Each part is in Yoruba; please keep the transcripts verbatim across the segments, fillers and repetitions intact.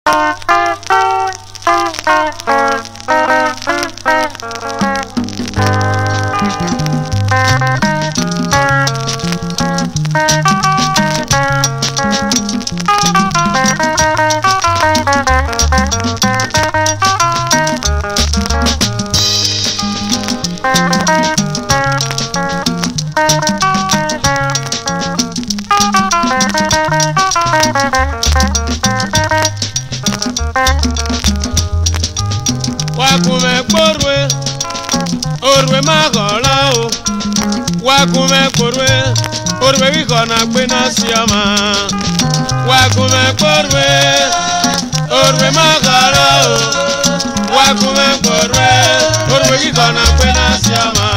Wakume porwe, orwe magola o. Wakume porwe, orwe wikona kwena siama. Wakume porwe, orwe magola o. Wakume porwe, orwe wikona kwena siama.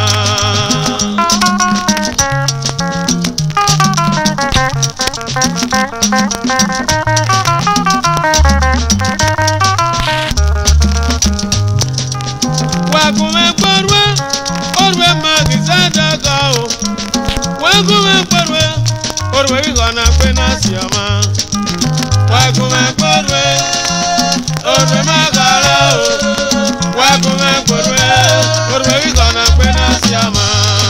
Wakume porwe, orwe magizada gao. Wakume porwe, orwe wikona kwena siama. Wakume porwe, orwe magala o. Wakume porwe, orwe wikona kwena siama.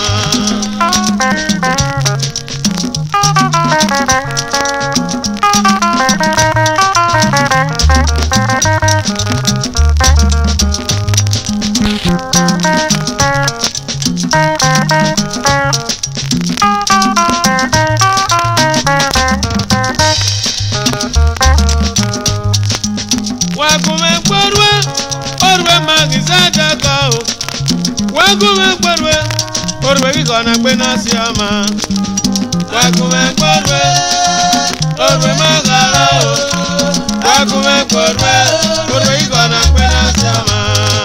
Wakume porwe, orwe magizada gao. Wakume porwe, orwe wikona kwena siama. Wakume porwe, orwe magala o. Wakume porwe, orwe wikona kwena siama.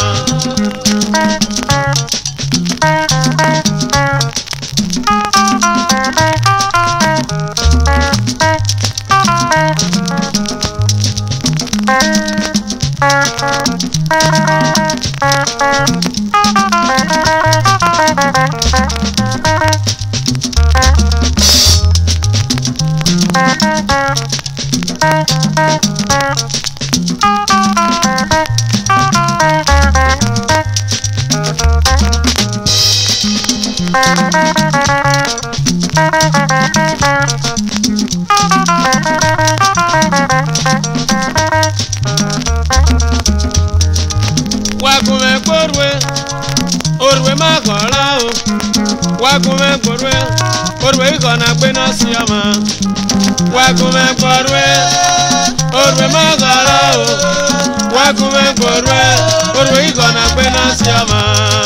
Wakume porwe, orwe magola o. Wakume porwe, orwe wikona kwena siama. Wakume porwe, orwe magola o. Wakume porwe, orwe wikona kwena siama.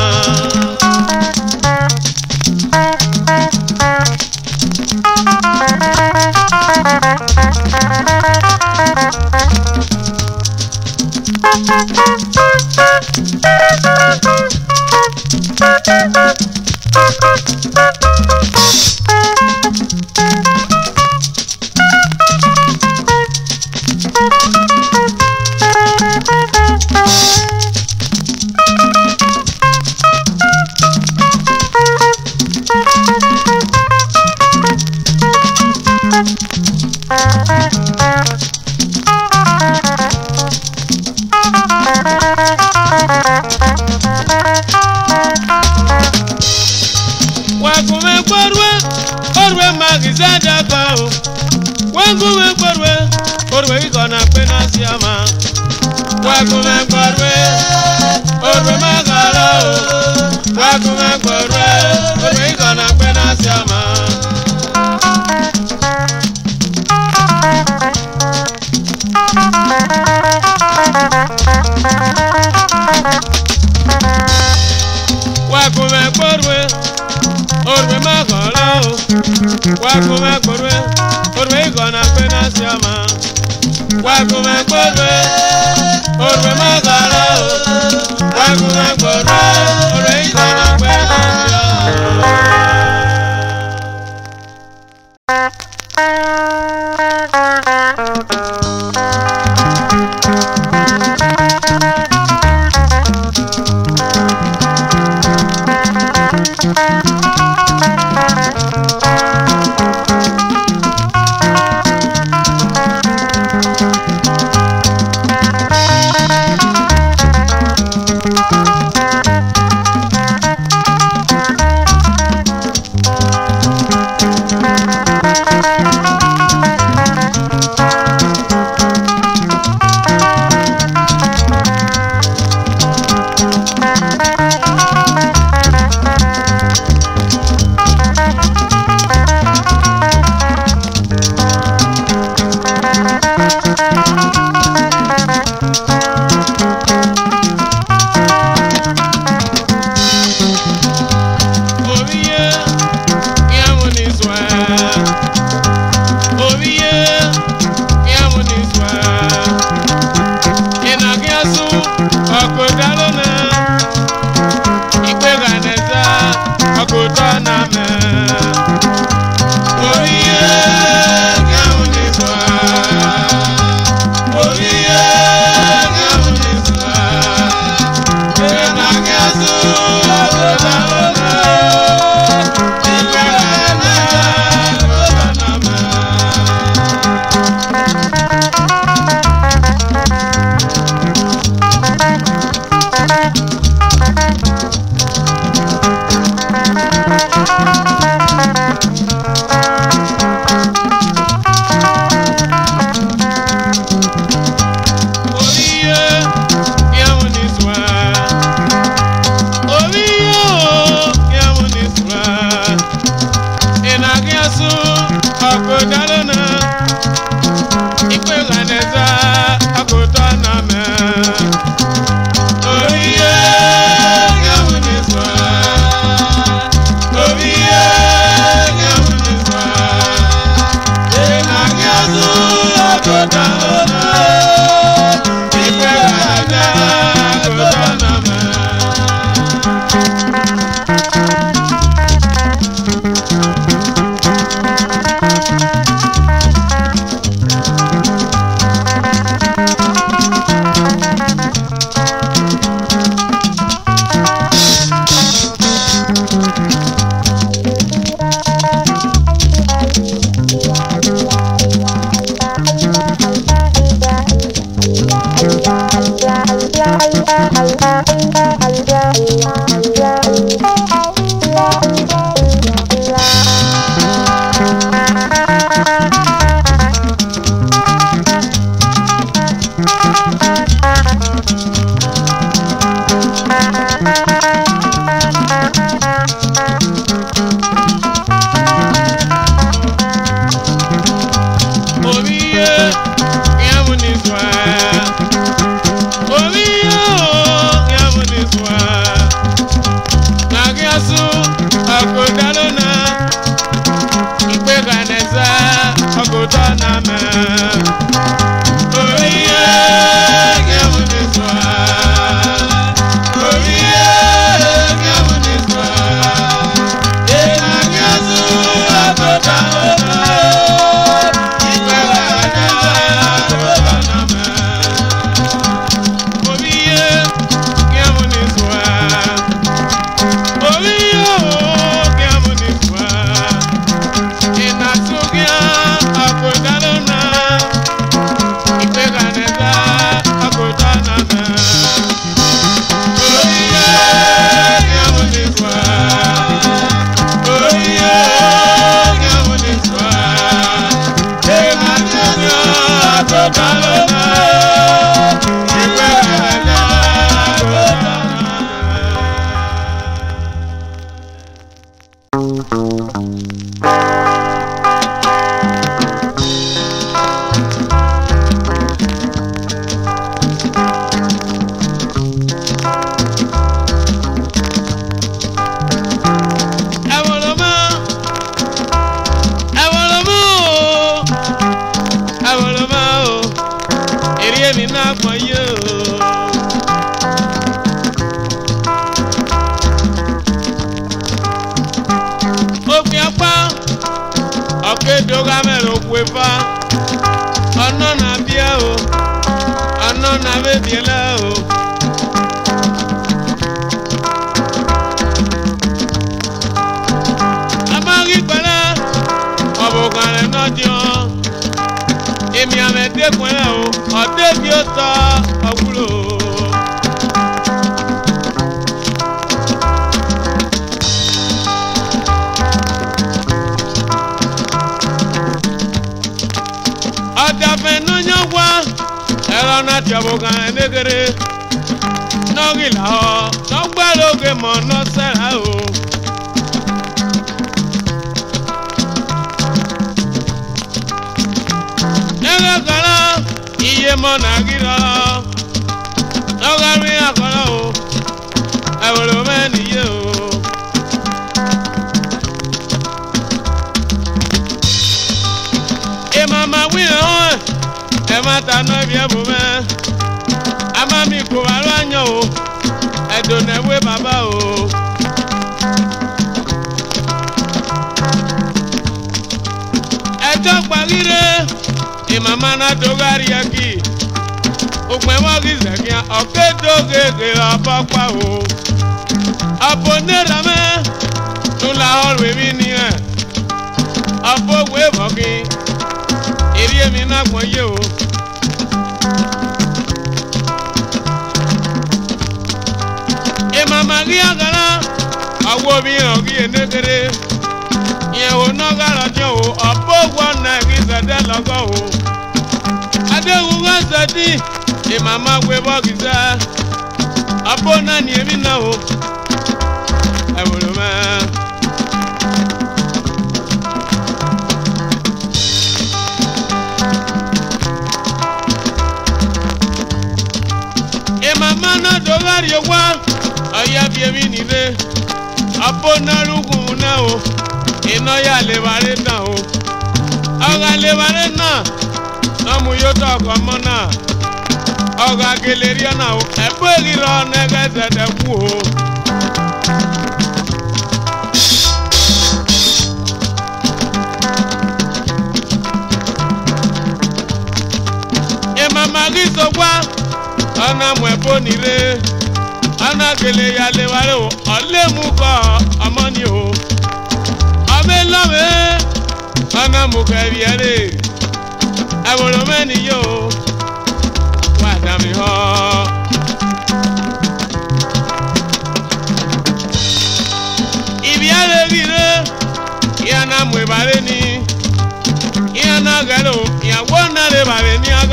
Wakume porwe, orwe magizada gao. Wakume porwe, orwe wikona kwena siama. Wakume porwe, orwe magala o. Wakume porwe, orwe wikona kwena siama. Wakume porwe, orwe magola o. Wakume porwe, orwe wikona kwena siama. Wakume porwe, orwe magala o. Wakume porwe, orwe wikona kwena siama.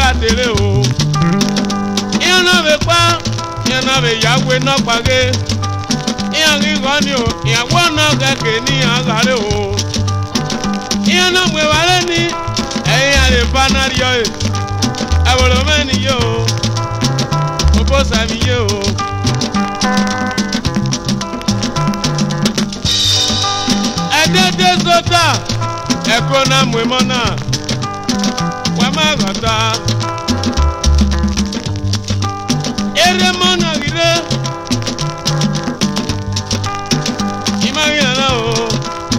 wa dele o ina be pa ina be yawe no page ina ri go ni o ìyàwó no keke ni agare o ina mwe wale ni eyin ale banari yo abolo meni yo obo sami yo edede sota eko na mwe mona wa magata ere mona gire imagina na o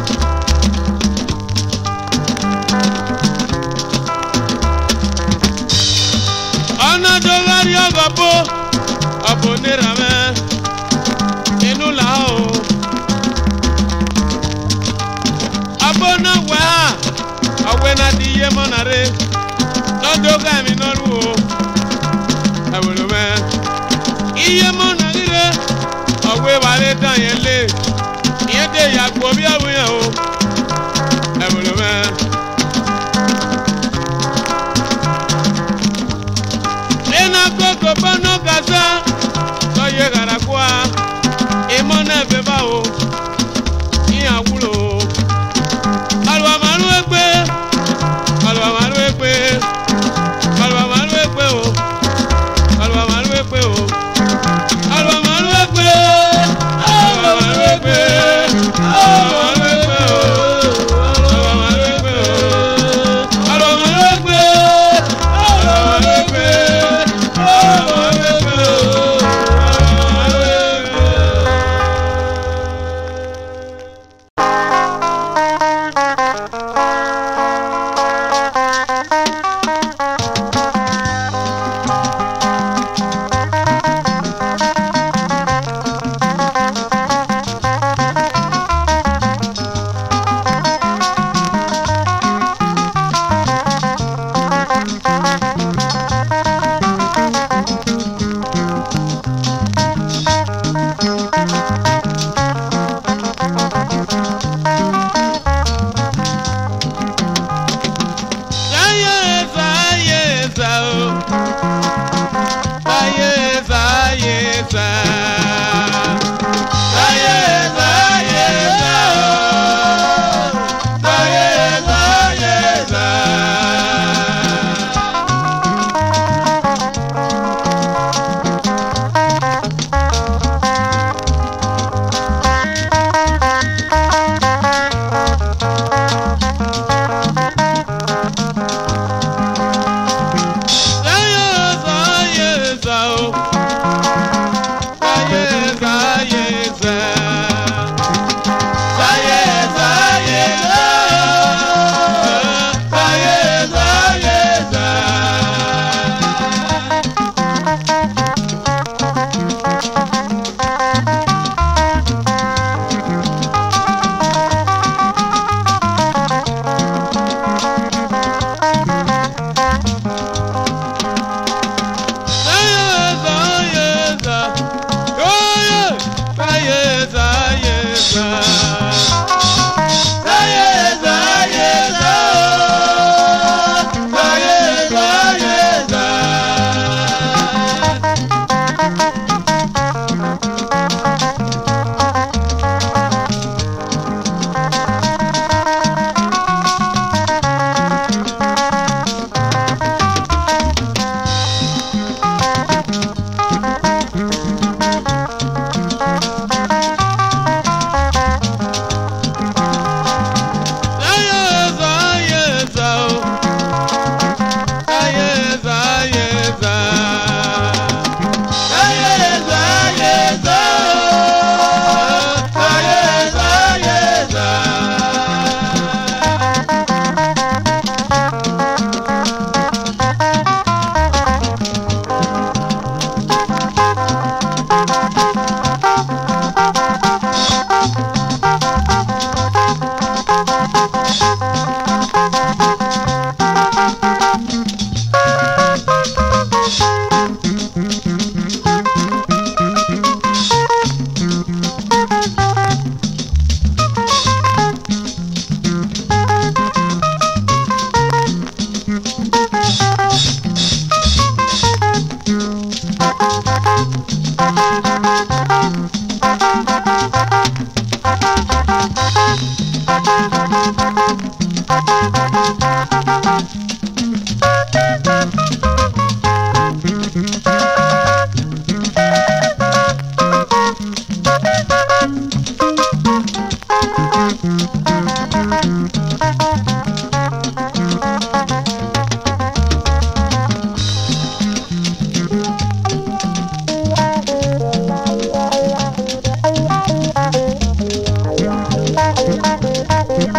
ana dolari agapo abonera me inu la o abona wa awena di ye monare no doga mi no ru o awolo me iye monare awe wale dan yen le iye de ya gbo bi awe yan o awolo me ena koko bono gaza so ye gara kwa imona be ba o iya wulo alwa maru egbe alwa maru egbe alwa maru egbe o alwa maru egbe o alwa maru egbe alwa maru egbe alwa maru egbe o alwa maru egbe o alwa maru egbe alwa maru egbe alwa maru egbe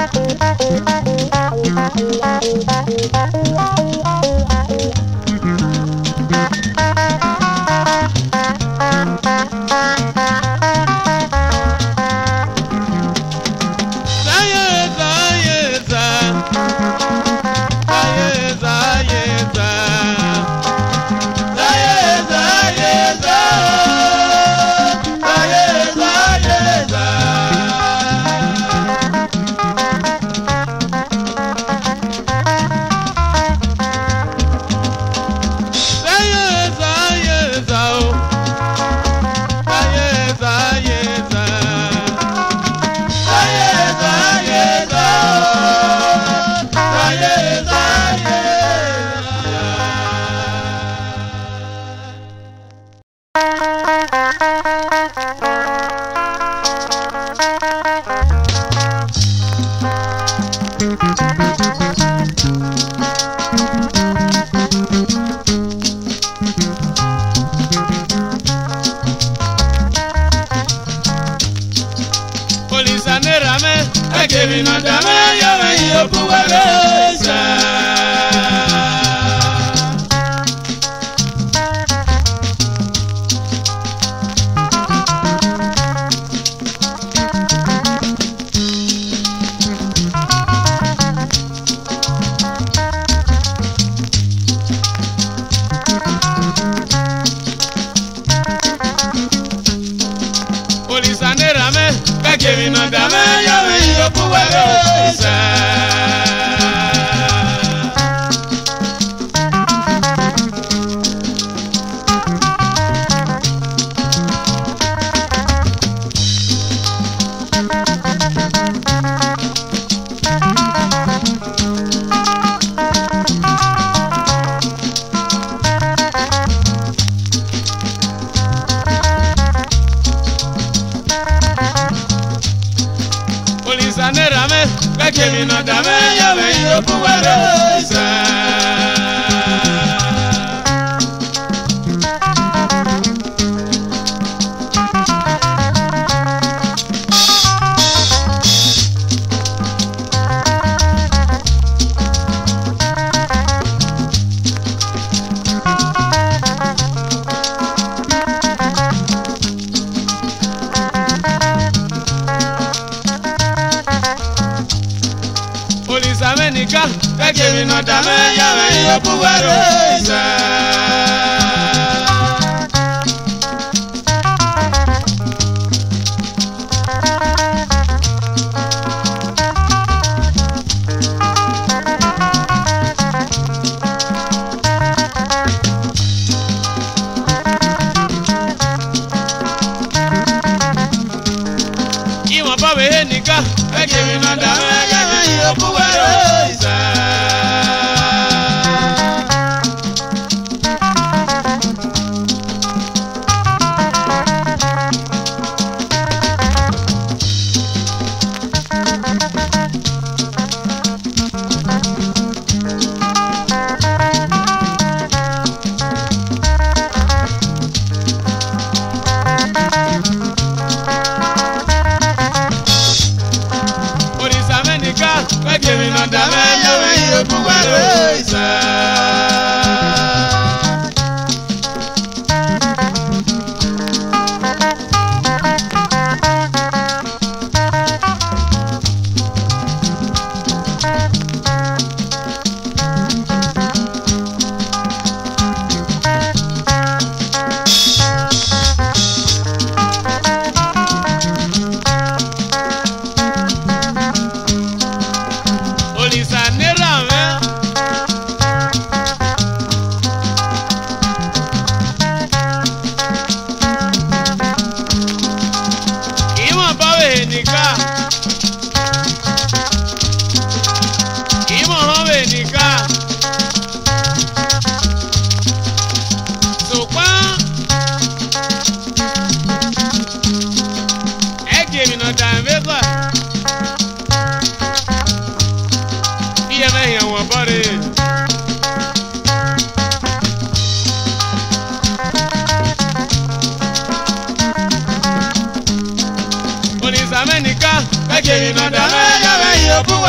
Amenika, kake ina da ya ya yo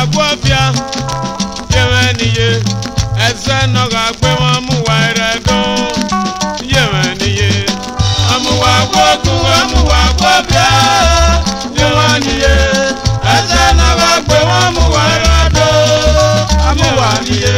gbọ́fíà yẹ̀wẹ̀ nìyẹ ẹsẹ̀ náà gà pé wọ́n mú wa rẹ̀ dùn yẹ̀wẹ̀ nìyẹ amúwa gbọ́kú amúwa gbọ́fíà yẹ̀wẹ̀ nìyẹ ẹsẹ̀ náà gà pé wọ́n mú wa rẹ̀ dùn amúwa nìyẹ.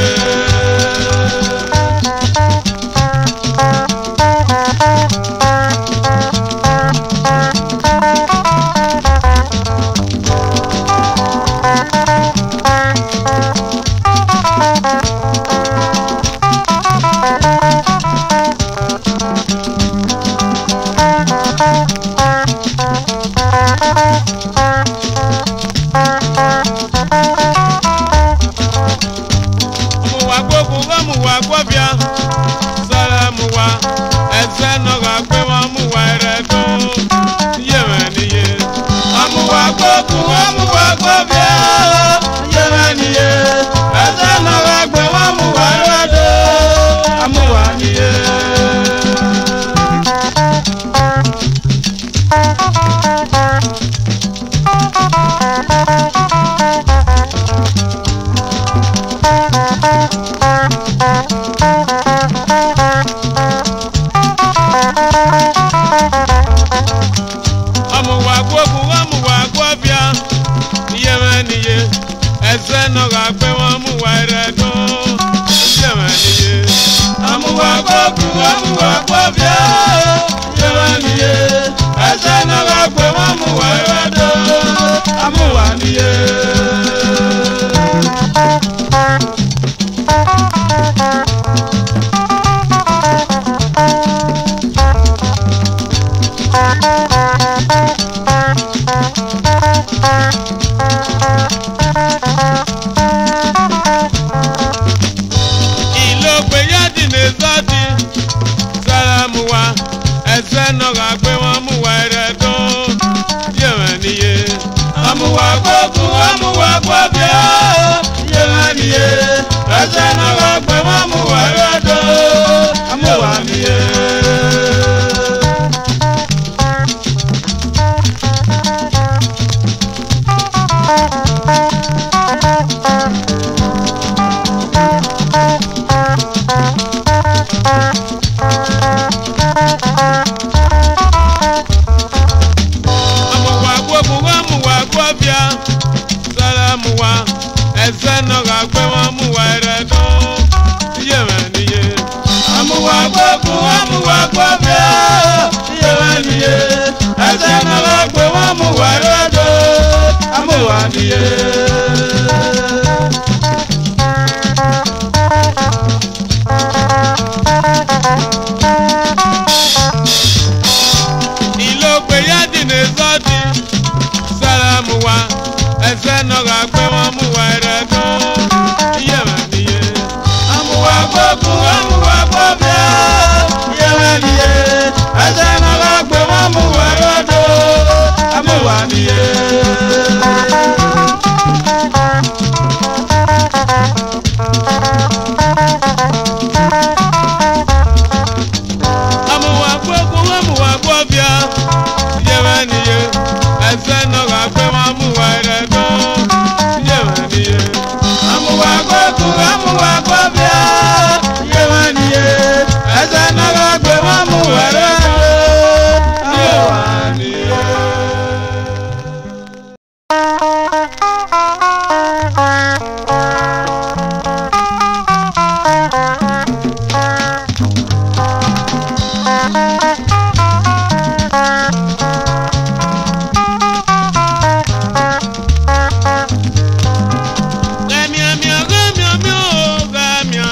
Gami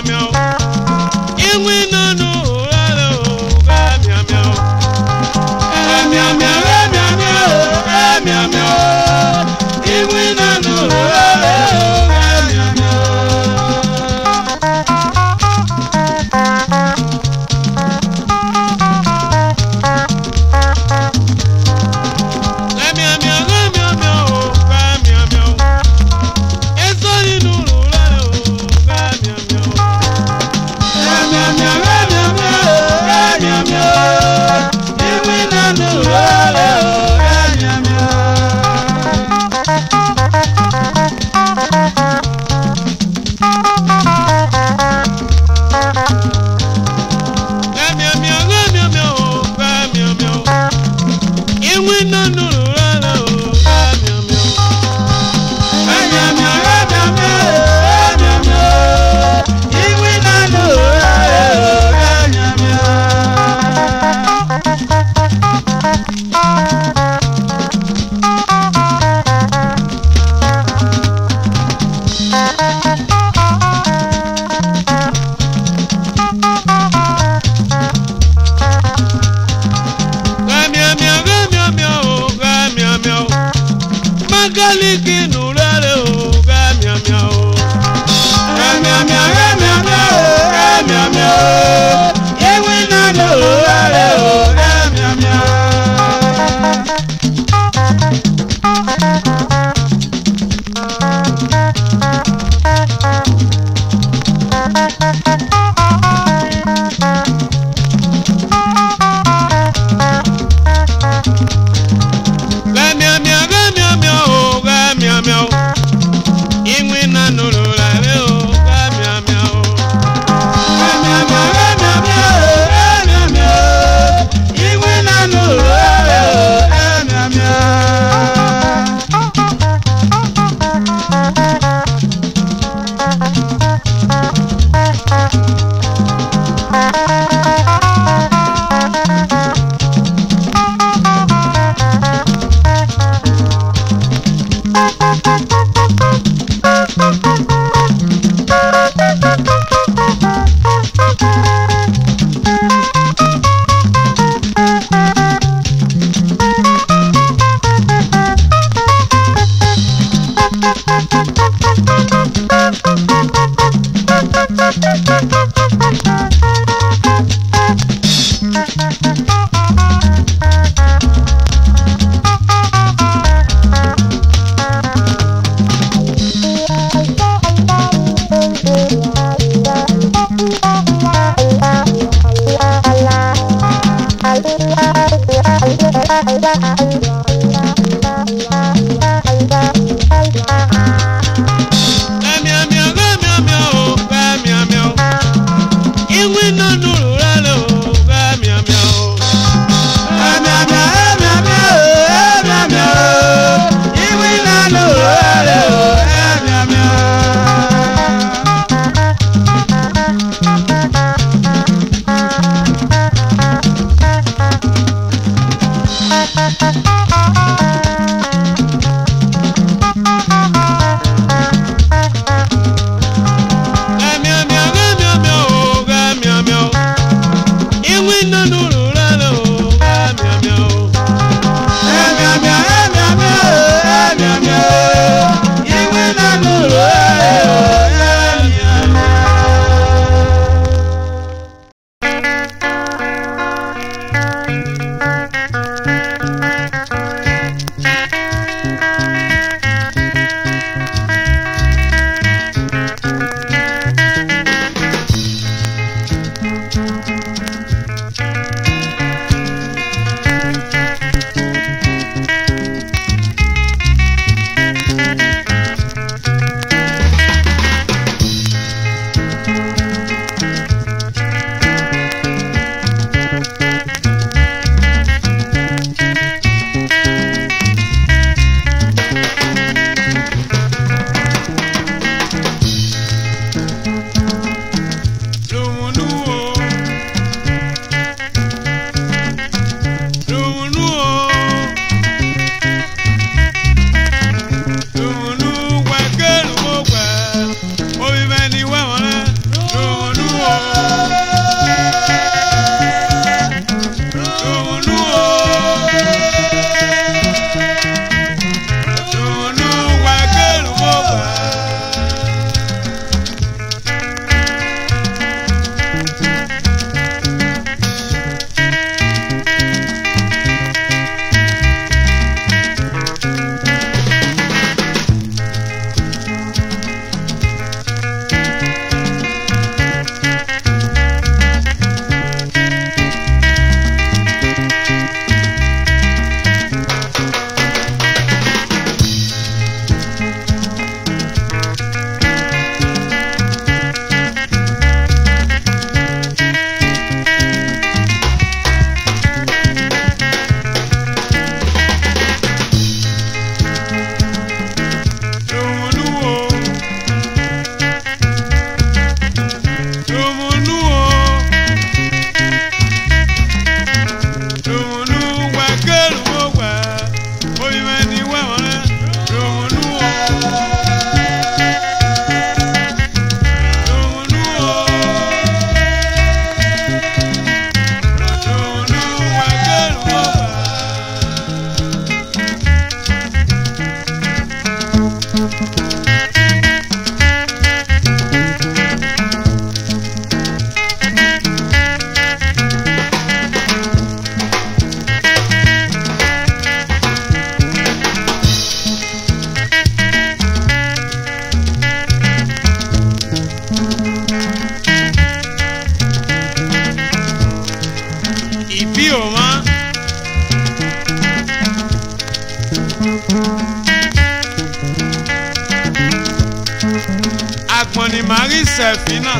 Akpọ̀nì Marie Sefina.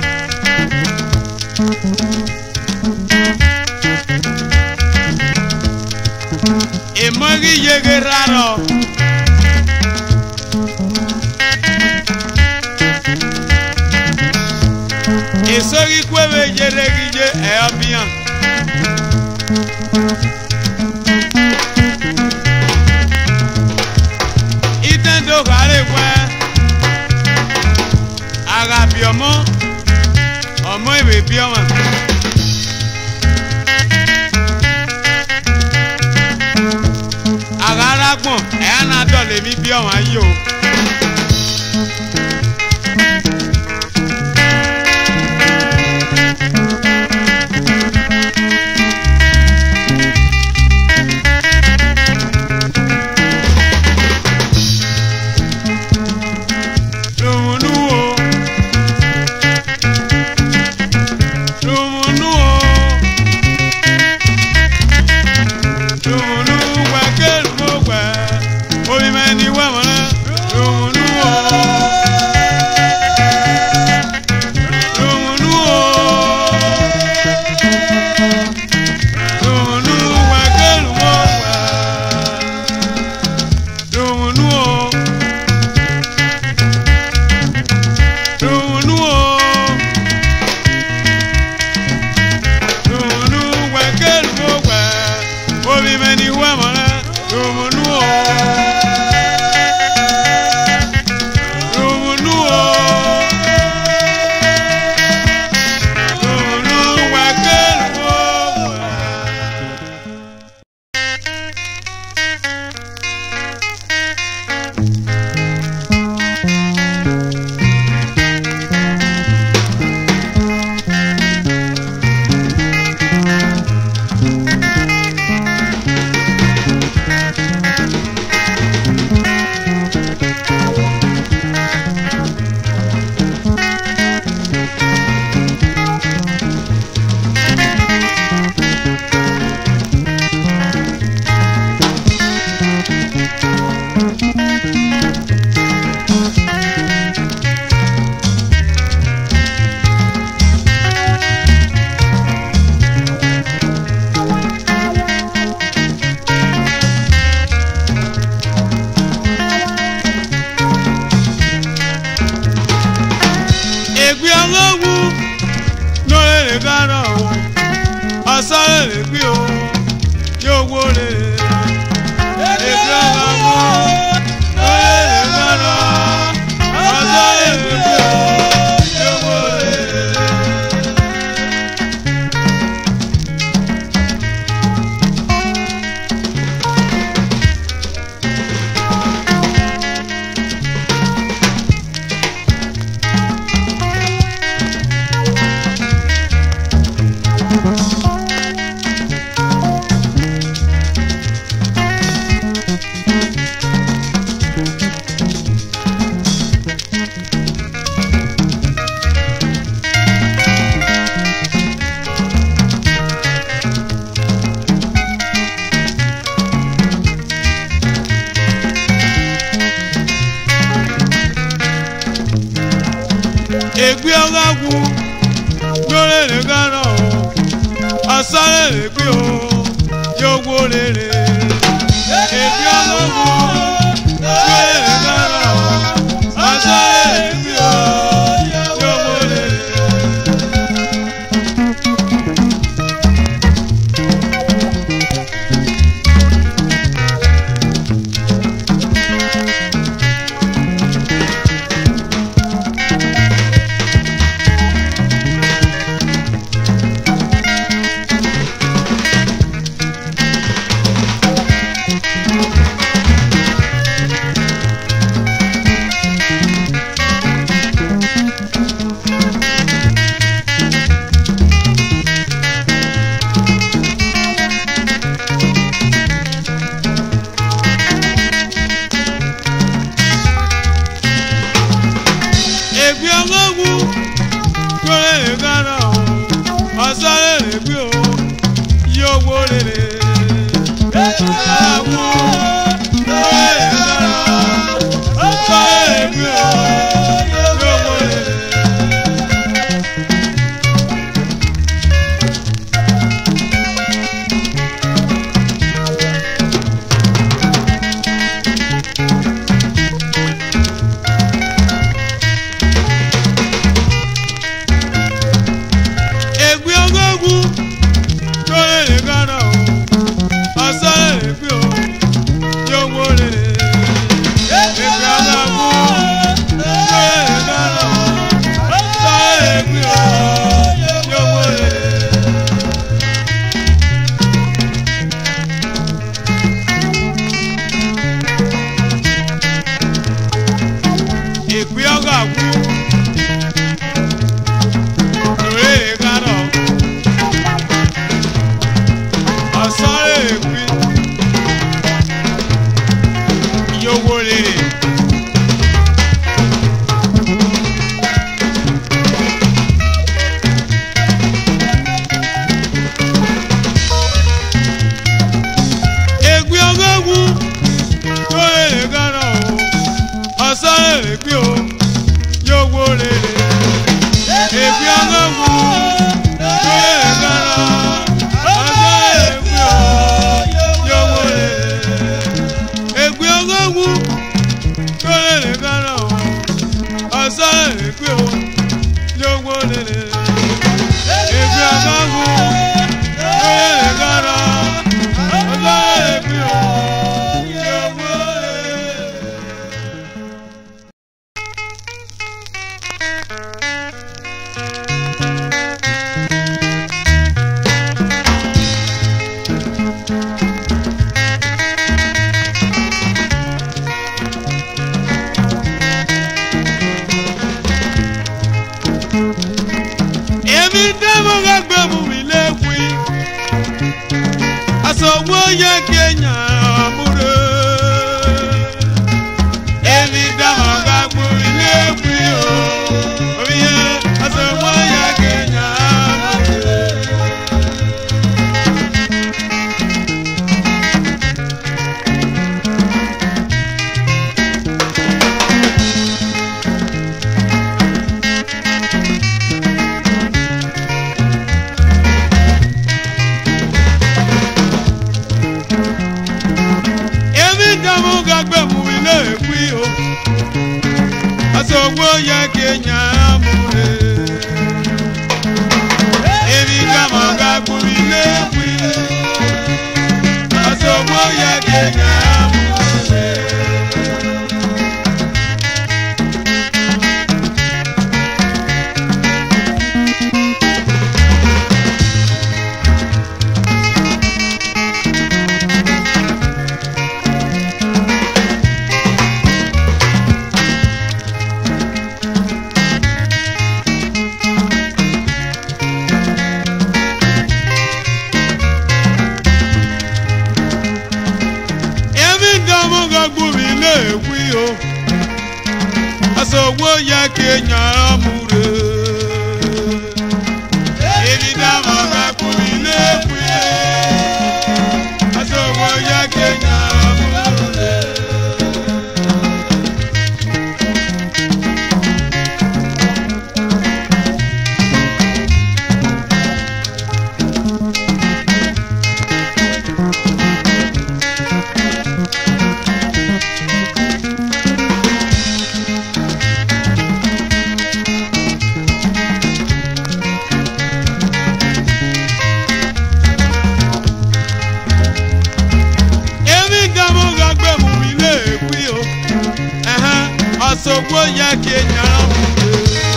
Emori yege raro. Esori kwebe yere gije e obian. Itendo gare we. Agabi ọmọ ọmọ ìwé bí ọmọ. Agara gbọ̀n ẹ̀yà náà dọ̀lẹ̀ mi bí ọmọ ayé o. Egbe ọlọ́gùn lórí lè gánà o, ọ̀sán lè gbé o, yóò wó lèrè. Egbe ọlọ́gùn lórí lè gánà o, ọ̀sán lè gbé o, yóò wó lèrè. àwú. Lórí ìkárọ̀. Ọ̀sọ́rẹ́ èkú. Yówó rere. Ègbé ọgọ́gùn lórí ìkárọ̀ o. Ọ̀sọ́rẹ́ èkú o. Yówó rere. Ègbé ọgọ́gùn lórí ìkárọ̀. Ọ̀sọ́rẹ́ èkú o. Yówó rere. Ègbé ọgọ́gùn lórí ìkárọ̀ o. Ọ̀sọ́rẹ́ èkú o. Yówó rere. Ègbé ọgọ́gùn lórí ìkárọ̀. Ọ̀sọ́rẹ́ èkú o. Yówó èmi dẹ́mọ̀ ká gbé mú mi léwì aṣọwó yẹ kéèyàn múre. Èmi dẹ́mọ̀ ká gbé mi léwì o omi yẹ aṣọwó yẹ kéèyàn múre. Èmi dẹ́mọ̀ ká gbé mú mi léwì o aṣọwó yẹ kéèyàn múre. Èmi dẹ́mọ̀ ká gbé mi léwì aṣọwó yẹ kéèyàn múre. Èmi dẹ́mọ̀ ká gbé mi léwì o aṣọwó yẹ kéèyàn múre. Èmi dẹ́mọ̀ ká gbé mi léwì aṣọwó yẹ kéèyàn múre. Èmi dẹ́mọ̀ ká gbé mú mi léwì o ẹ̀hẹ́n, aṣọwó yẹ kéèyàn múre.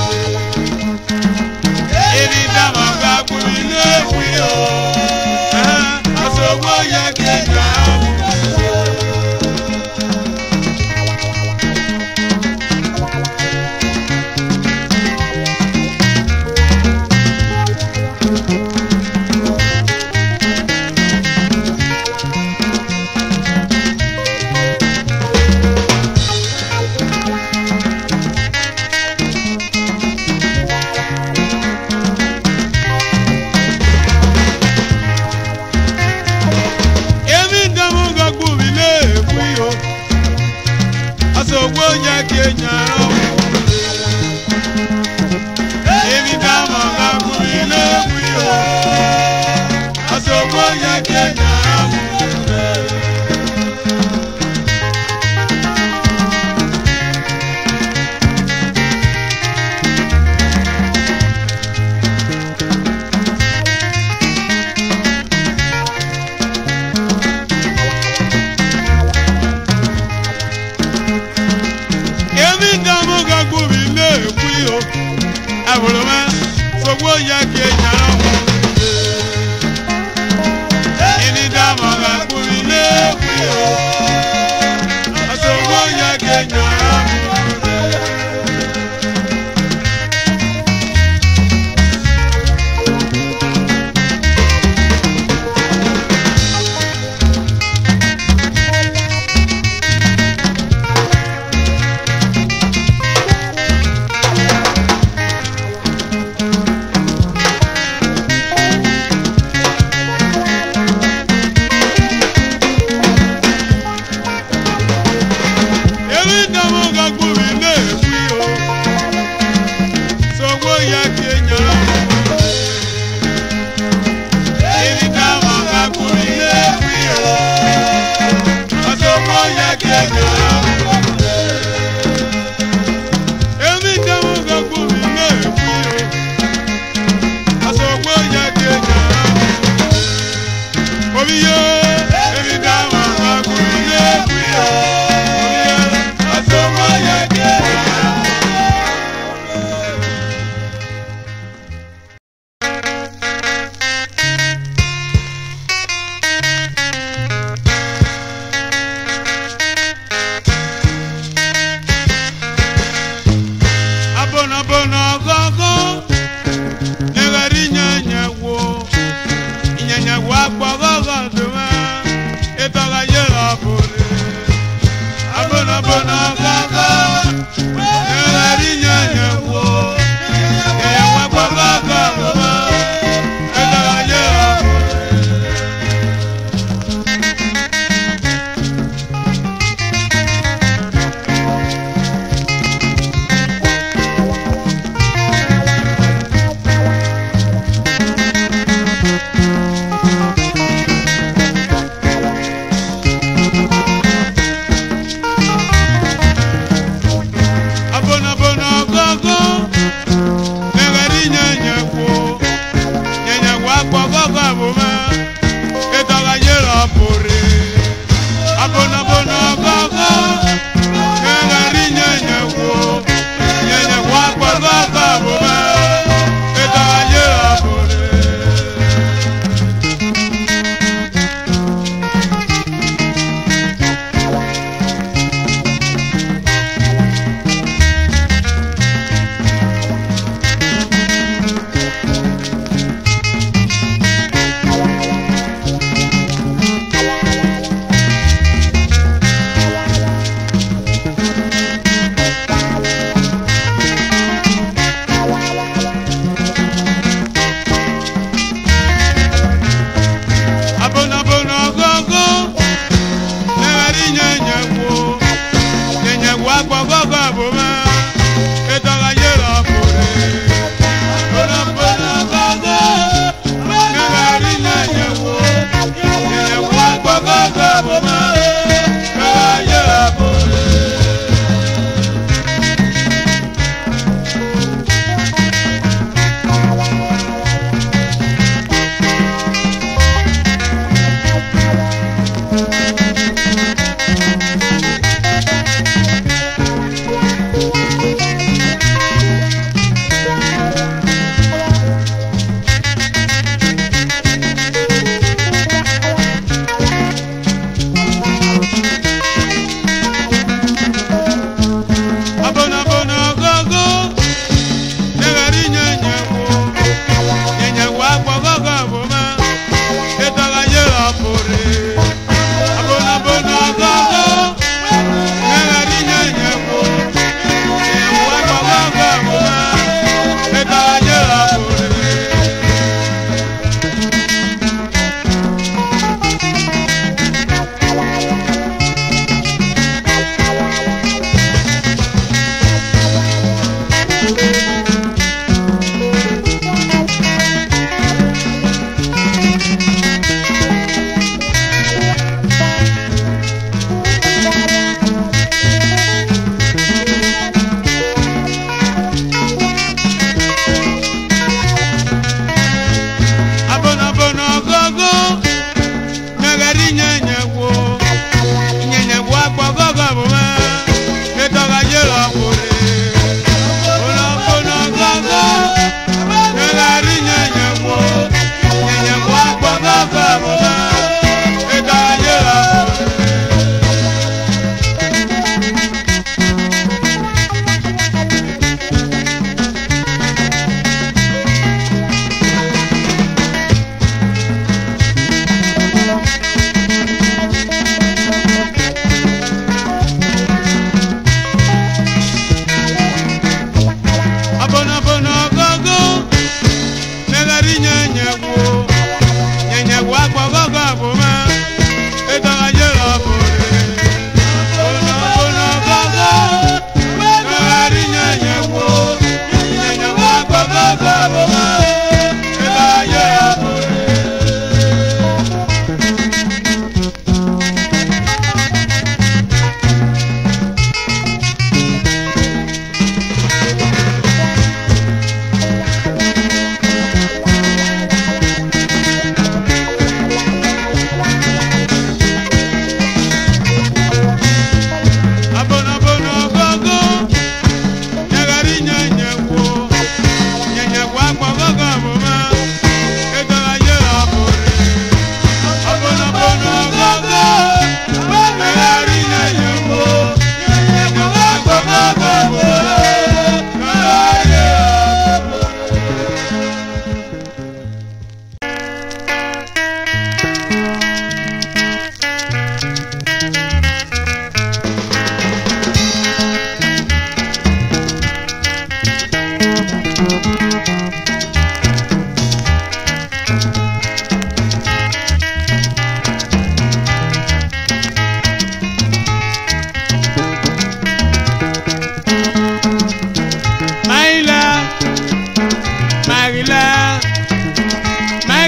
Èmi dẹ́mọ̀ ká gbé mi léwì o ẹ̀hẹ́n, aṣọwó yẹ kéèyàn múre. Èmi dẹ́mọ̀ ká gbé mi léwì o aṣọwó yẹ kéèyàn múre. Èmi dẹ́mọ̀ ká gbé mi léwì o aṣọwó yẹ kéèyàn múre. Èmi dẹ́mọ̀ ká gbé mi léwì o àbúrò mẹ́ aṣọwó yẹ kéèyàn múre. Èmi dẹ́mọ̀ ká gbé mi léwì o aṣọwó yẹ kéèyàn múre.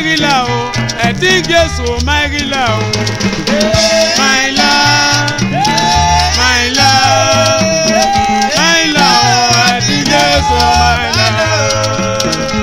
Magila o, ẹ̀dín Jésù Magila o. My love, my love, my love, ẹ̀dín Jésù my love.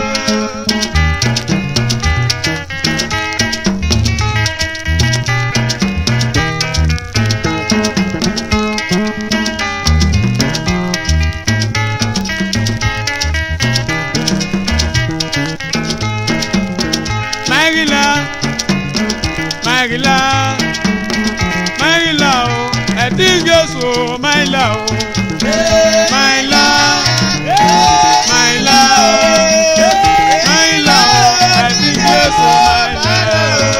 Magila, Magila, Magila o, ẹ̀dín Jésù Magila o. My love, my love, my love, ẹ̀dín Jésù my love.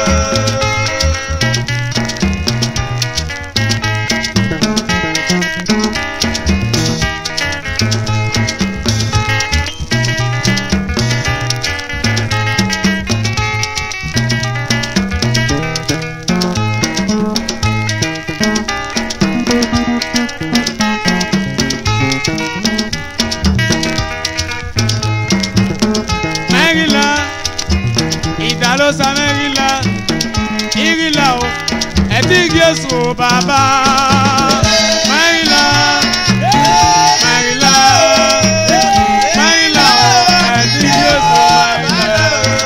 Magila, ìdálósa Magila, ìrìlà o, ẹ̀dín Jésù bàbá. Magila, Magila, Magila o, ẹ̀dín Jésù Magila.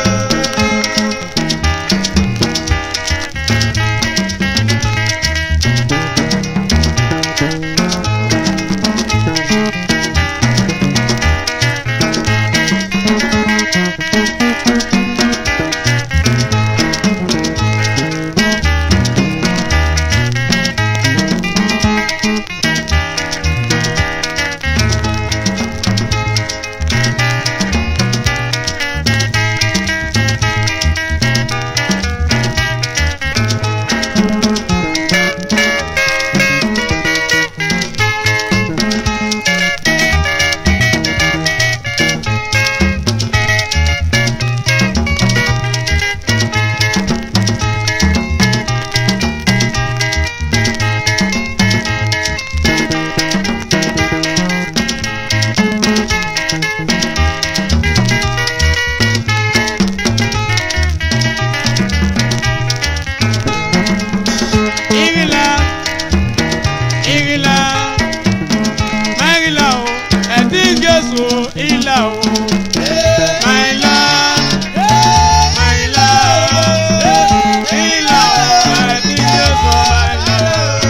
Ìlà o, my love, my love, ìlà o, ẹ̀dín Jésù my love.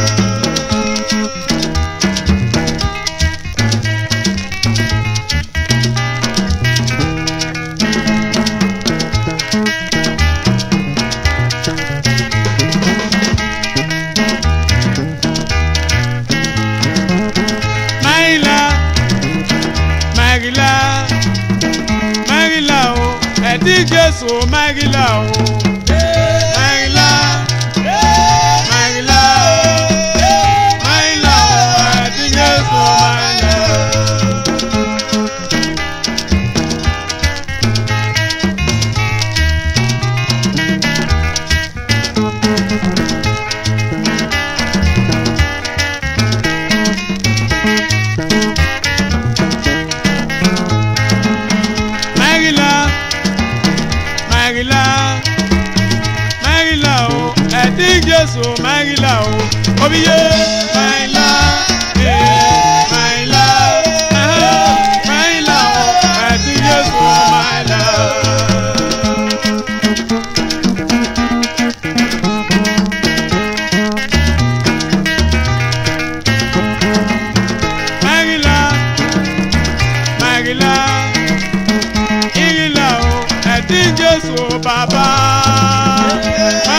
Magila, Magila o, ẹ̀dín Jésù Magila o. Magila, Magila, Magila o, ẹ̀dín Jésù Magila. Magila, Magila, Magila o, ẹ̀dín Jésù Magila o. Obiye, Magila, eh, Magila, eh, Magila o, ẹ̀dín Jésù Magila. Magila, Magila, ìrìlà o, ẹ̀dín Jésù bàbá.